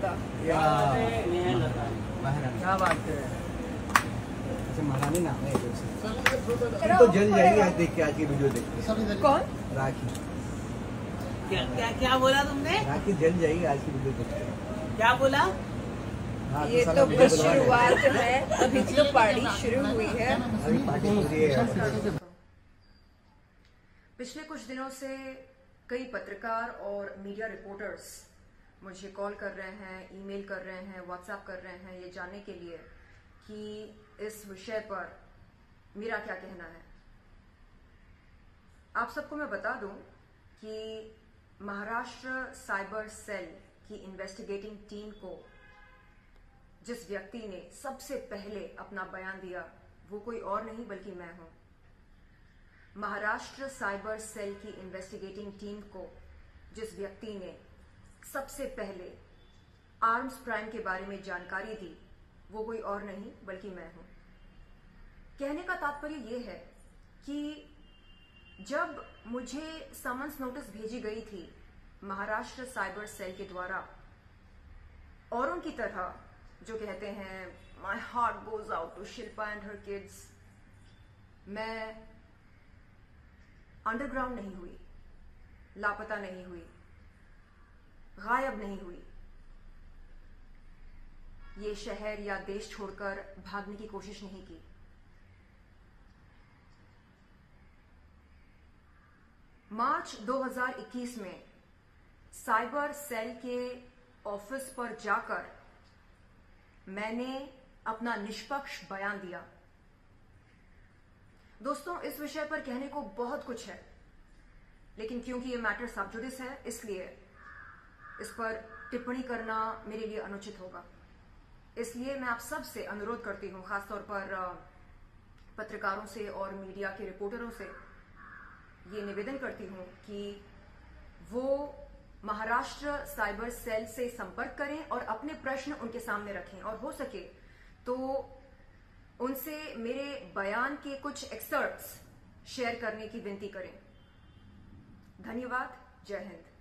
लता। क्या बात है। अच्छा महारानी नाम है तो जल जाएगी आज देख के, आज की वीडियो देख के। कौन? राखी। क्या क्या क्या बोला तुमने? राखी जल जाएगी आज की वीडियो देख के। क्या बोला? हाँ, ये तो बस शुरुआत है, अभी तो पार्टी शुरू हुई है। अभी पार्टी पूरी है। पिछले कुछ दिनों से कई पत्रकार और मीडिया रिपोर्टर्स मुझे कॉल कर रहे हैं, ईमेल कर रहे हैं, व्हाट्सएप कर रहे हैं ये जानने के लिए कि इस विषय पर मेरा क्या कहना है। आप सबको मैं बता दूं कि महाराष्ट्र साइबर सेल की इन्वेस्टिगेटिंग टीम को जिस व्यक्ति ने सबसे पहले अपना बयान दिया वो कोई और नहीं बल्कि मैं हूं। महाराष्ट्र साइबर सेल की इन्वेस्टिगेटिंग टीम को जिस व्यक्ति ने सबसे पहले आर्म्स प्राइम के बारे में जानकारी दी वो कोई और नहीं बल्कि मैं हूं। कहने का तात्पर्य यह है कि जब मुझे समन्स नोटिस भेजी गई थी महाराष्ट्र साइबर सेल के द्वारा, औरों की तरह जो कहते हैं my heart goes out to Shilpa and her kids, मैं अंडरग्राउंड नहीं हुई, लापता नहीं हुई, गायब नहीं हुई, ये शहर या देश छोड़कर भागने की कोशिश नहीं की। मार्च 2021 में साइबर सेल के ऑफिस पर जाकर मैंने अपना निष्पक्ष बयान दिया। दोस्तों, इस विषय पर कहने को बहुत कुछ है, लेकिन क्योंकि ये मैटर सब जुडिस है इसलिए इस पर टिप्पणी करना मेरे लिए अनुचित होगा। इसलिए मैं आप सब से अनुरोध करती हूं, खासतौर पर पत्रकारों से और मीडिया के रिपोर्टरों से ये निवेदन करती हूं कि वो महाराष्ट्र साइबर सेल से संपर्क करें और अपने प्रश्न उनके सामने रखें, और हो सके तो उनसे मेरे बयान के कुछ एक्सर्ट्स शेयर करने की विनती करें। धन्यवाद। जय हिंद।